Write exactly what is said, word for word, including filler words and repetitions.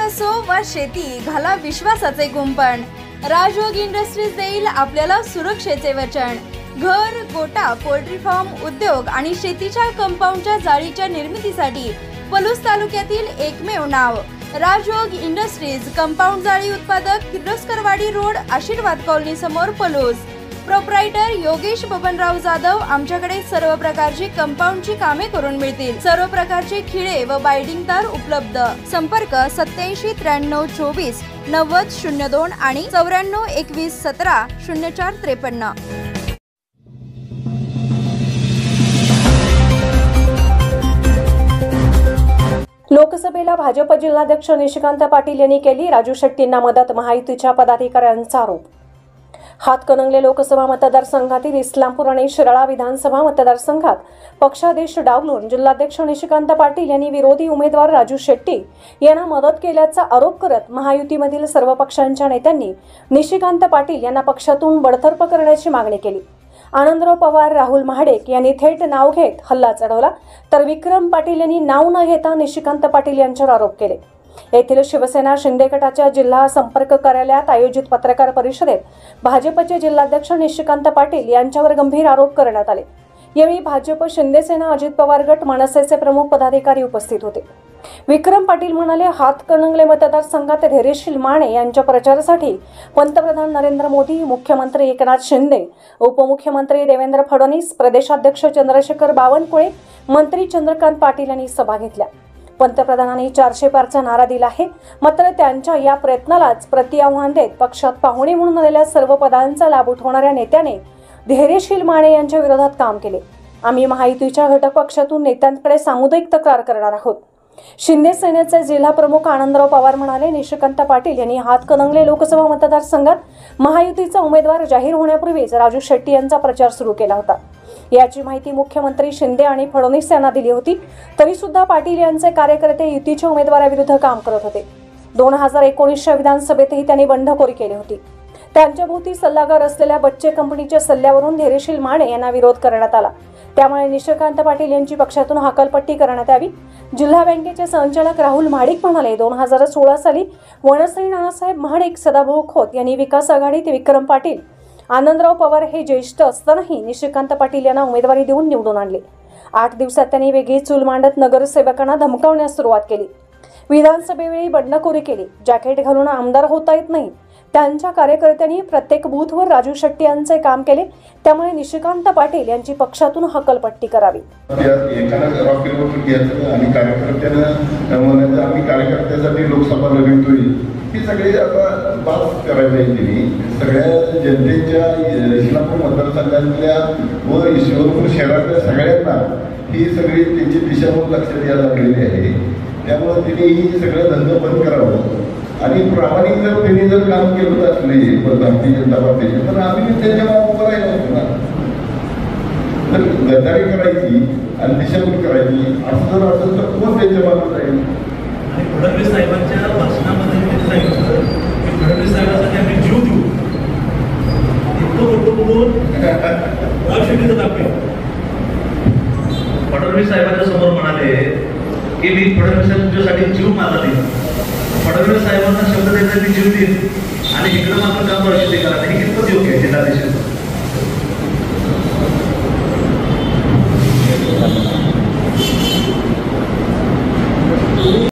असो वा शेती, घाला विश्वासाचे कुंपण। राजयोग इंडस्ट्रीज देईल आपल्याला सुरक्षेचे वचन। घर, गोटा, पोल्ट्री फार्म, उद्योग आणि शेतीच्या कंपाऊंडच्या जाळीच्या निर्मितीसाठी पलूस तालुक्यातील एकमेव नाव राजयोग इंडस्ट्रीज। कंपाऊंड जाळी उत्पादक, किर्लोस्करवाडी रोड, आशीर्वाद कॉलनी समोर, पलूस। प्रोप्रायटर योगेश बबनराव जाधव। आमच्याकडे सर्व प्रकारची कंपाऊंडची कामे करून मिळतील। सर्व प्रकारचे खिळे व बाइंडिंग तार उपलब्ध। संपर्क सत्याऐंशी त्र्याण्णव चोवीस नव्वद शून्य दोन आणि चौऱ्याण्णव एकवीस सतरा शून्य चार त्रेपन्न। लोकसभेला भाजप जिल्हाध्यक्ष निशिकांत पाटील यांनी केली राजू शेट्टींना मदत, महायुतीच्या पदाधिकाऱ्यांचा आरोप। हातकणंगले लोकसभा मतदारसंघातील इस्लामपूर आणि शिराळा विधानसभा मतदारसंघात पक्षादेश डावलून जिल्हाध्यक्ष निशिकांत पाटील यांनी विरोधी उमेदवार राजू शेट्टी यांना मदत केल्याचा आरोप करत महायुतीमधील सर्व पक्षांच्या नेत्यांनी निशिकांत पाटील यांना पक्षातून बडतर्फ करण्याची मागणी केली। आनंदराव पवार, राहुल महाडेक यांनी थेट नाव घेत हल्ला चढवला, तर विक्रम पाटील यांनी नाव न घेता निशिकांत पाटील यांच्यावर आरोप केले। येथील शिवसेना शिंदे गटाच्या जिल्हा संपर्क कार्यालयात आयोजित पत्रकार परिषदेत भाजपचे जिल्हाध्यक्ष निशिकांत पाटील यांच्यावर गंभीर आरोप करण्यात आले। यावेळी भाजप, शिंदेसेना, अजित पवार गट, मनसेचे प्रमुख पदाधिकारी उपस्थित होते। विक्रम पाटील म्हणाले, हातकणंगले मतदारसंघात धैर्यशील माने यांच्या प्रचारासाठी पंतप्रधान नरेंद्र मोदी, मुख्यमंत्री एकनाथ शिंदे, उपमुख्यमंत्री देवेंद्र फडणवीस, प्रदेशाध्यक्ष चंद्रशेखर बावनकुळे, मंत्री चंद्रकांत पाटील यांनी सभा घेतल्या। पंतप्रधानांनी चारशे पारचा नारा दिला आहे, मात्र त्यांच्या या प्रयत्नालाच प्रतिआव्हान देत पक्षात पाहुणे म्हणून आलेल्या सर्व पदांचा लाभ उठवणाऱ्या नेत्याने धैर्यशील माने यांच्या विरोधात काम केले। आम्ही महायुतीच्या घटक पक्षातून नेत्यांकडे सामुदायिक तक्रार करणार आहोत। शिंदे सेनेचे जिल्हा प्रमुख आनंदराव पवार म्हणाले, निशिकांत पाटील यांनी हातकणंगले लोकसभा मतदारसंघात महायुतीचा उमेदवार जाहीर होण्यापूर्वीच राजू शेट्टी यांचा प्रचार सुरू केला होता। याची माहिती मुख्यमंत्री शिंदे आणि फडणवीस यांना दिली होती, तरी सुद्धा पाटील यांचे कार्यकर्ते युतीच्या उमेदवाराविरुद्ध काम करत होते। दोन हजार एकोणीसच्या विधानसभेतही त्यांनी बंडखोरी केली होती। त्यांच्या भोवती सल्लागार असलेल्या बच्चे कंपनीच्या सल्ल्यावरून धैर्यशील माने यांना विरोध करण्यात आला। त्यामुळे निशिकांत पाटील यांची पक्षातून हकालपट्टी करण्यात यावी। जिल्हा बँकेचे संचालक राहुल महाडिक म्हणाले, दोन हजार सोळा साली वनश्री नानासाहेब महाडिक, सदाभाऊ खोत यांनी विकास आघाडीत विक्रम पाटील, आनंदराव पवार हे ज्येष्ठ असतानाही निशिकांत पाटील यांना उमेदवारी देऊन निवडून आणले। आठ दिवसात त्यांनी वेगळी चूल मांडत नगरसेवकांना धमकावण्यास सुरुवात केली। विधानसभेवेळी बंडखोरी केली। जॅकेट घालून आमदार होता येत नाही। त्यांच्या कार्यकर्त्यांनी प्रत्येक बूथवर राजू शेट्टी यांचे काम केले। त्यामुळे निशिकांत पाटील यांची पक्षातून हकलपट्टी करावी। आणि कार्यकर्त्यांना आम्ही कार्यकर्त्यासाठी लोकसभा लढवतोय ही सगळी आता बात करायला त्यांनी सगळ्या जनतेच्या इस्लामपूर मतदारसंघातल्या व ईश्वरपूर शहरातल्या सगळ्यांना ही सगळी त्यांची दिशाभूल लक्षात यायला लागलेली आहे। त्यामुळे त्यांनी ही सगळं धंदा बंद करावं आणि प्रामाणिक जर त्यांनी जर काम केलं असले भारतीय जनता पार्टीचे तर आम्ही त्यांच्या मागे उभं राहिलो असतो ना। तर गद्दारी करायची आणि दिशाभूल करायची असं जर असेल तर कोण त्यांच्या मागे राहील? आणि फडणवीस साहेबांच्या भाषणामध्ये त्यांनी सांगितलं की फडणवीस साहेबांसाठी आम्ही जीव देऊ, इतकं मोठं बोलून राजू शेट्टीचं दाखवे। फडणवीस साहेबांच्या समोर म्हणाले की मी फडणवीसांच्यासाठी जीव माझा देईन। फडणवीस साहेबांना शब्द द्यायचा मी जीव देईन आणि इकडं मात्र काम राजू शेट्टी करा, हे कितपत योग्य आहे जिल्हाधीश?